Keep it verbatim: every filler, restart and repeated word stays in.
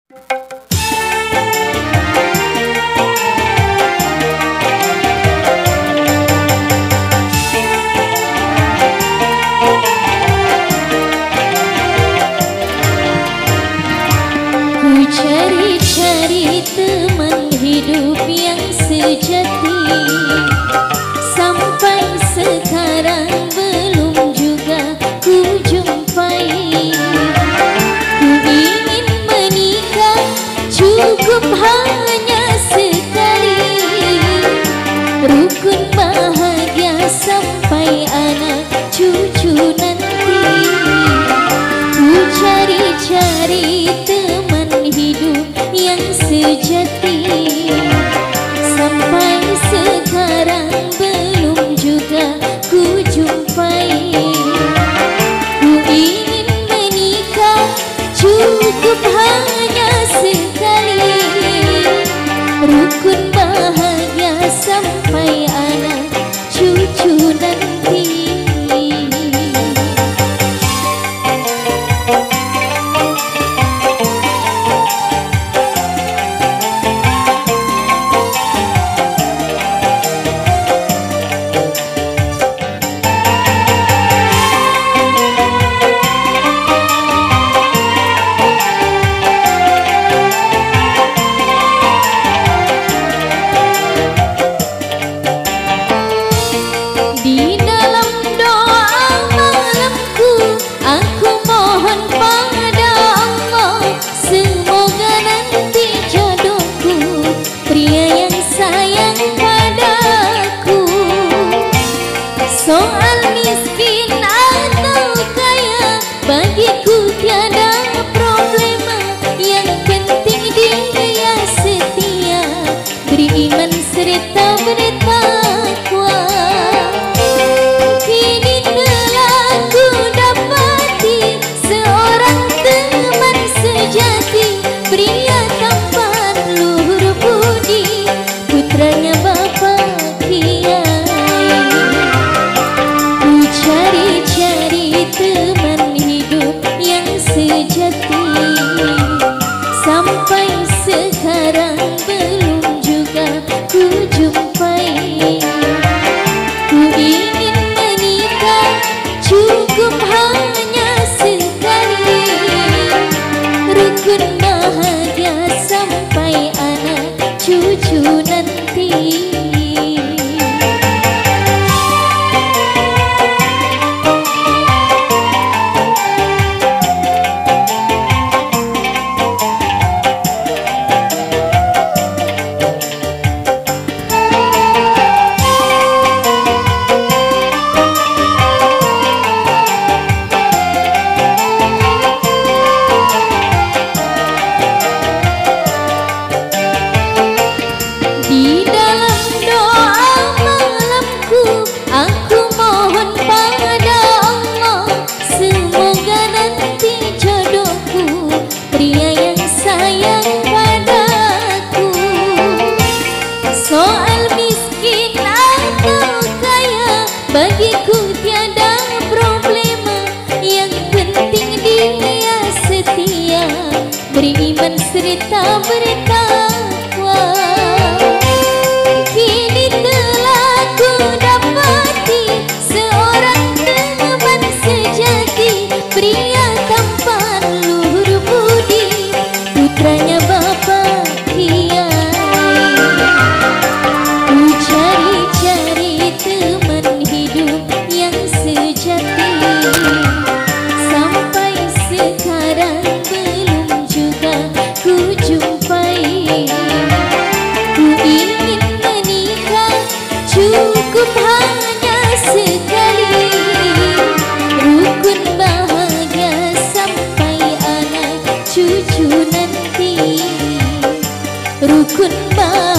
Cari-cari teman hidup yang sejati, sampai sekarang belum juga ku jumpai. Ku ingin menikah, cukup hanya sekali, rukun bahagia sampai anak cucu nanti. Ku cari-cari teman hidup yang sejati, sampai sekarang belum juga ku jumpai. Ku ingin menikah, cukup hanya sekali, rukun bahagia sampai anak cucu nanti. Soal miskin atau kaya, bagiku tiada problema. Yang penting dia setia, beriman serta bertakwa. Kini telah ku dapati seorang teman sejati, pria tampan luhur budi, putranya Bapak Kiai. Cari-cari teman hidup yang sejati, sampai sekarang belum juga ku jumpai. Ku ingin menikah, cukup hanya sekali, rukun bahagia sampai anak cucu nanti. Bagiku tiada problema, yang penting dia setia, beriman serta bertakwa. Kini telah ku dapati seorang teman sejati, pria tampan luhur budi, putranya Bapak Kiai. Ku cari-cari teman hidup yang sejati, sampai sekarang belum juga ku jumpai. Ku ingin menikah, cukup hanya sekali, rukun bahagia sampai anak cucu nanti, rukun bahagia